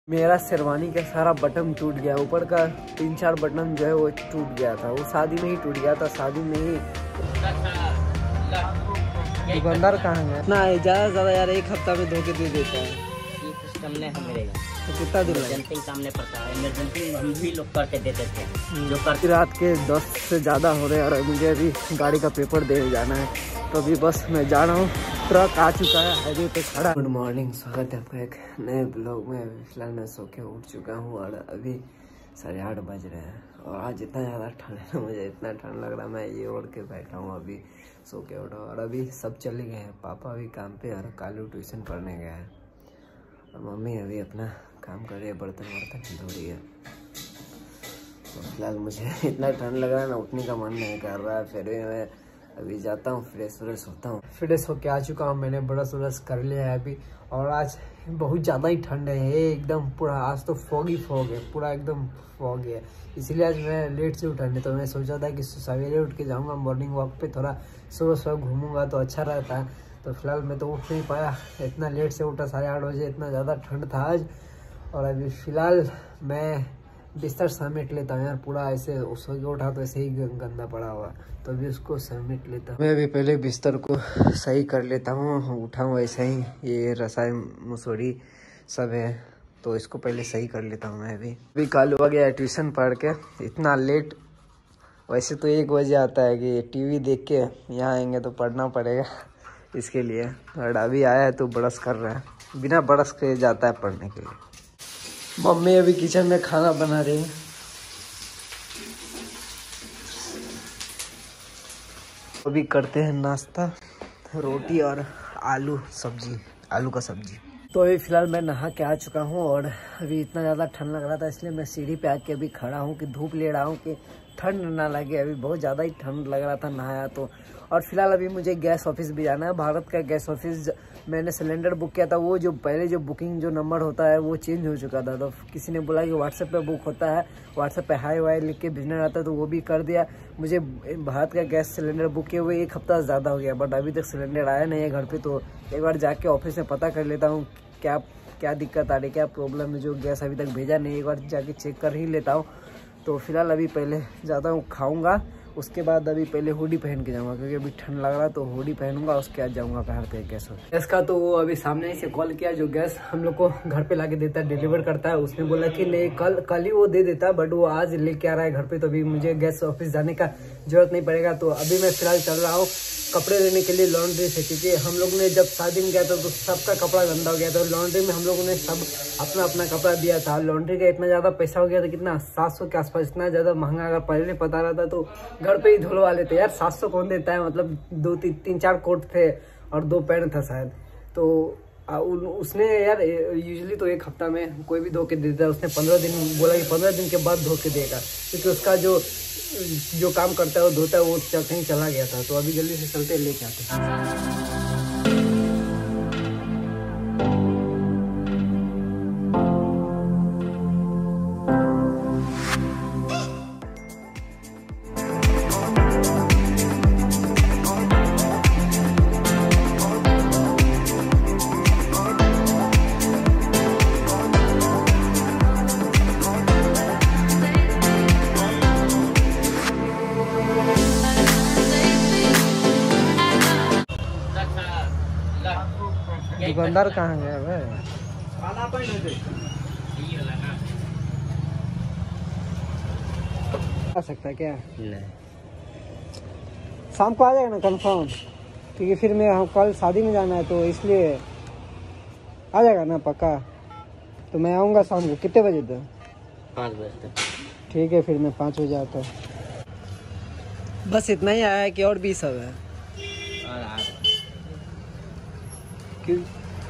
मेरा शेरवानी का सारा बटन टूट गया, ऊपर का 3-4 बटन जो है वो टूट गया था। वो शादी में ही टूट गया था, शादी में ही। दुकानदार कहाँ है? ना ज़्यादा से ज़्यादा यार 1 हफ्ता में धोके दे देता है। ये सिस्टम नहीं है मेरे यहाँ। तो कितना दिन इमरजेंसी काम नहीं पड़ता है, इमरजेंसी हम भी लोग करके देते थे जो करते। रात के 10 से ज़्यादा हो रहे हैं और मुझे अभी गाड़ी का पेपर देने जाना है, तो अभी बस मैं जा रहा हूँ। ट्रक आ चुका है हाईवे पे खड़ा। गुड मॉर्निंग, स्वागत है आपका एक नए ब्लॉग में। फिलहाल मैं सो के उठ चुका हूँ और अभी 8:30 बज रहे हैं और आज इतना ज़्यादा ठंड है, मुझे इतना ठंड लग रहा है। मैं ये ओढ़ के बैठा हूँ, अभी सो के उठा और अभी सब चले गए हैं। पापा अभी काम पे और कालू ट्यूशन पढ़ने गया है और मम्मी अभी अपना काम कर रही है, बर्तन धो रही है। तो फिलहाल मुझे इतना ठंड लग रहा है ना, उठने का मन नहीं कर रहा है। फिर भी मैं अभी जाता हूँ, फ्रेश होता हूँ। फ्रेश होके आ चुका हूँ, मैंने ब्रश कर लिया है अभी। और आज बहुत ज़्यादा ही ठंड है, एकदम पूरा। आज तो फॉग है, पूरा एकदम फॉग है। इसीलिए आज मैं लेट से उठा, नहीं तो मैं सोचा था कि सवेरे उठ के जाऊँगा मॉर्निंग वॉक पे, थोड़ा सुबह घूमूंगा तो अच्छा रहता है। तो फिलहाल मैं तो उठ नहीं पाया, इतना लेट से उठा 8:30 बजे, इतना ज़्यादा ठंड था आज। और अभी फ़िलहाल मैं बिस्तर समेट लेता हूँ यार, पूरा ऐसे सो के उठा तो ऐसे ही गंदा पड़ा हुआ, तो अभी उसको समेट लेता हूँ। मैं अभी पहले बिस्तर को सही कर लेता हूँ, उठाऊँ ऐसे ही। ये रसाई मुसोड़ी सब है तो इसको पहले सही कर लेता हूँ मैं। अभी कालू आ गया ट्यूशन पढ़ के, इतना लेट। वैसे तो 1 बजे आता है कि टीवी देख के यहाँ आएंगे तो पढ़ना पड़ेगा इसके लिए। और अभी आया है तो ब्रश कर रहा है, बिना ब्रश के जाता है पढ़ने के लिए। मम्मी अभी किचन में खाना बना रही है। अभी करते हैं नाश्ता, रोटी और आलू का सब्जी। तो अभी फिलहाल मैं नहा के आ चुका हूँ और अभी इतना ज़्यादा ठंड लग रहा था, इसलिए मैं सीढ़ी पे आके अभी खड़ा हूँ कि धूप ले रहा हूँ कि ठंड ना लगे। अभी बहुत ज़्यादा ही ठंड लग रहा था नहाया तो। और फिलहाल अभी मुझे गैस ऑफिस भी जाना है, भारत का गैस ऑफिस। मैंने सिलेंडर बुक किया था, वो जो पहले जो बुकिंग जो नंबर होता है वो चेंज हो चुका था। तो किसी ने बोला कि व्हाट्सएप पे बुक होता है, व्हाट्सएप पे हाई वाई लिख के भेजना रहता है, तो वो भी कर दिया। मुझे भारत का गैस सिलेंडर बुक किए हुए 1 हफ्ता ज़्यादा हो गया, बट अभी तक सिलेंडर आया नहीं है घर पे। तो एक बार जाके ऑफिस में पता कर लेता हूँ क्या दिक्कत आ रही, क्या प्रॉब्लम है, जो गैस अभी तक भेजा नहीं। एक बार जाके चेक कर ही लेता हूँ। तो फिलहाल अभी पहले जाता हूँ, खाऊंगा, उसके बाद अभी पहले हुडी पहन के जाऊंगा क्योंकि अभी ठंड लग रहा है। तो हुडी पहनूंगा, उसके बाद जाऊंगा बाहर पे गैस का। तो वो अभी सामने से कॉल किया, जो गैस हम लोग को घर पे लाके देता है, डिलीवर करता है। उसने बोला कि नहीं कल ही वो दे देता है, बट वो आज लेके आ रहा है घर पे। तो अभी मुझे गैस ऑफिस जाने का जरूरत नहीं पड़ेगा। तो अभी मैं फिलहाल चल रहा हूँ कपड़े लेने के लिए लॉन्ड्री से, क्योंकि हम लोग ने जब शादी में गया था तो सबका कपड़ा गंदा हो गया था। लॉन्ड्री में हम लोगों ने सब अपना कपड़ा दिया था। लॉन्ड्री का इतना ज़्यादा पैसा हो गया था, कितना 700 के आसपास, इतना ज़्यादा महंगा। अगर पहले पता रहता तो घर पे ही धुलवा लेते यार। 700 कौन देता है, मतलब 2-3-4 कोट थे और 2 पैंट था शायद। तो उसने यार यूजुअली तो 1 हफ्ता में कोई भी धो के देता है, उसने 15 दिन बोला कि 15 दिन के बाद धो के देगा, क्योंकि उसका जो काम करता है वो धोता है, वो कहीं चला गया था। तो अभी जल्दी से चलते लेके आते हैं। दुकानदार कहाँ गया भाई? आ सकता है क्या? नहीं, शाम को आ जाएगा ना कंफर्म, क्योंकि फिर मैं कल शादी में जाना है, तो इसलिए आ जाएगा ना पक्का। तो मैं आऊँगा शाम को कितने बजे तक? 5 बजे तक। ठीक है, फिर मैं 5 बजे आता हूँ। बस इतना ही आया है कि और भी सब है? क्यों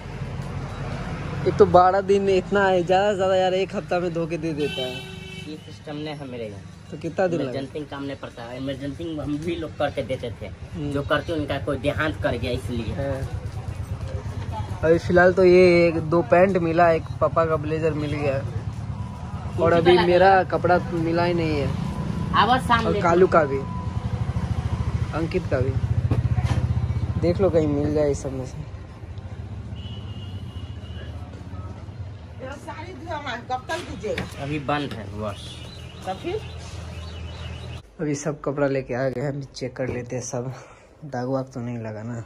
एक तो 12 दिन इतना है, ज़्यादा से ज़्यादा यार 1 हफ्ता में धो के दे देता है। ये सिस्टम नहीं है मेरे यहाँ। तो कितना दिन लगा? इमरजेंसी काम नहीं पड़ता है, इमरजेंसी हम भी लोग करके देते थे जो करते उनका कोई देहांत कर गया इसलिए। अभी फिलहाल तो ये 2 पैंट मिला, एक पापा का ब्लेजर मिल गया, और अभी मेरा कपड़ा मिला ही नहीं है। और कालू का भी, अंकित का भी। देख लो कहीं मिल जाए इस सब में से। सारी कब तक दीजिएगा? अभी बंद है बस। तब फिर अभी सब कपड़ा लेके आ गए, अभी चेक कर लेते हैं सब दाग वाग तो नहीं लगा ना।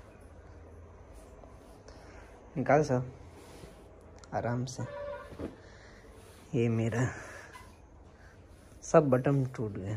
निकाल सब आराम से। ये मेरा सब बटन टूट गया।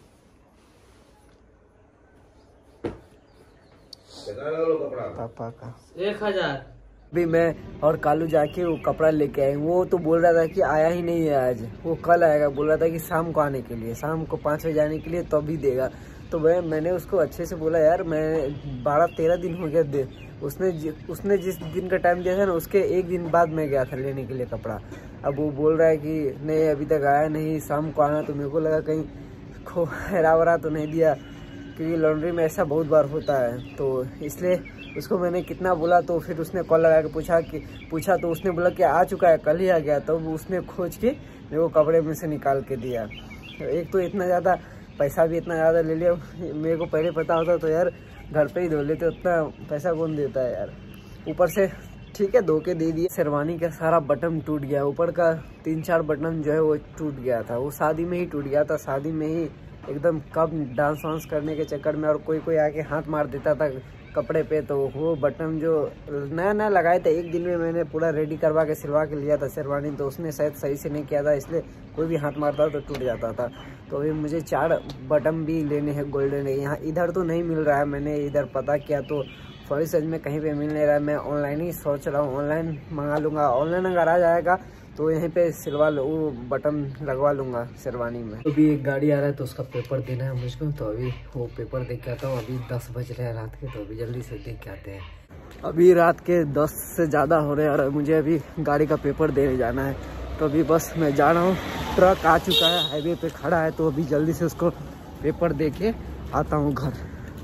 पापा का 1000। अभी मैं और कालू जाके वो कपड़ा लेके आए। वो तो बोल रहा था कि आया ही नहीं है आज, वो कल आएगा। बोल रहा था कि शाम को आने के लिए, शाम को 5 बजे आने के लिए तो भी देगा। तो मैंने उसको अच्छे से बोला यार मैं 12-13 दिन हो गया दे। उसने जिस दिन का टाइम दिया था ना उसके एक दिन बाद मैं गया था लेने के लिए कपड़ा। अब वो बोल रहा है कि नहीं अभी तक आया नहीं, शाम को आना। तो मेरे को लगा कहीं खो हेरा वरा तो नहीं दिया, क्योंकि लॉन्ड्री में ऐसा बहुत बार होता है। तो इसलिए उसको मैंने कितना बोला तो फिर उसने कॉल लगा के पूछा तो उसने बोला कि आ चुका है, कल ही आ गया। तो उसने खोज के मेरे को कपड़े में से निकाल के दिया। तो एक तो इतना ज़्यादा पैसा भी इतना ज़्यादा ले लिया। मेरे को पहले पता होता तो यार घर पे ही धो लेते, उतना पैसा कौन देता है यार। ऊपर से ठीक है धो के दे दिए। शेरवानी का सारा बटन टूट गया, ऊपर का 3-4 बटन जो है वो टूट गया था। वो शादी में ही टूट गया था, शादी में ही एकदम कब डांस वांस करने के चक्कर में और कोई आके हाथ मार देता था कपड़े पे। तो वो बटन जो नया लगाए थे, एक दिन में मैंने पूरा रेडी करवा के सिलवा के लिया था शेरवानी। तो उसने शायद सही से नहीं किया था, इसलिए कोई भी हाथ मारता तो टूट जाता था। तो अभी मुझे 4 बटन भी लेने हैं गोल्डन। यहाँ इधर तो नहीं मिल रहा है, मैंने इधर पता किया तो फॉरेस्ट में कहीं पे मिल नहीं रहा है। मैं ऑनलाइन ही सोच रहा हूँ, ऑनलाइन मंगा लूँगा। ऑनलाइन अगर आ जाएगा तो यहीं पे सिलवा लो, वो बटन लगवा लूँगा शेरवानी में। अभी एक गाड़ी आ रहा है तो उसका पेपर देना है मुझको। तो अभी वो पेपर देख के आता हूँ। अभी 10 बज रहे हैं रात के, तो अभी जल्दी से देख के आते हैं। अभी रात के 10 से ज़्यादा हो रहे हैं और मुझे अभी गाड़ी का पेपर देने जाना है। तो अभी बस मैं जा रहा हूँ, ट्रक आ चुका है, हाईवे पे खड़ा है। तो अभी जल्दी से उसको पेपर दे के आता हूँ घर।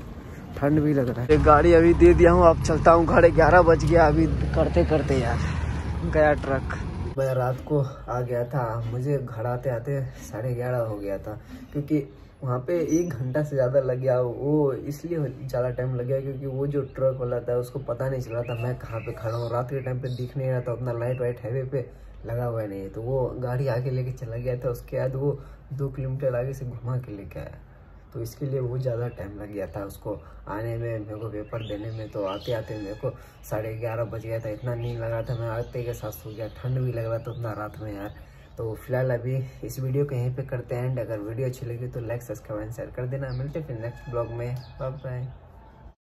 ठंड भी लग रहा है। एक गाड़ी अभी दे दिया हूँ, अब चलता हूँ घर। 11 बज गया अभी करते यार गया ट्रक। मैं रात को आ गया था, मुझे घर आते आते 11:30 हो गया था, क्योंकि वहाँ पे 1 घंटा से ज़्यादा लग गया। वो इसलिए ज़्यादा टाइम लग गया क्योंकि वो जो ट्रक वाला था उसको पता नहीं चला था मैं कहाँ पे खड़ा हूँ। रात के टाइम पे दिख नहीं रहा था, उतना लाइट वाइट हाईवे पे लगा हुआ नहीं है। तो वो गाड़ी आगे लेके चला गया था, उसके बाद वो 2 किलोमीटर आगे से घुमा के लेके आया। तो इसके लिए वो ज़्यादा टाइम लग गया था उसको आने में, मेरे को पेपर देने में। तो आते आते मेरे को 11:30 बज गया था। इतना नींद लगा था, मैं आते के साथ सो गया। ठंड भी लग रहा था उतना रात में यार। तो फिलहाल अभी इस वीडियो को यहीं पे करते हैं एंड। अगर वीडियो अच्छी लगी तो लाइक सब्सक्राइब एंड शेयर कर देना। मिलते हैं फिर नेक्स्ट ब्लॉग में। Bye bye.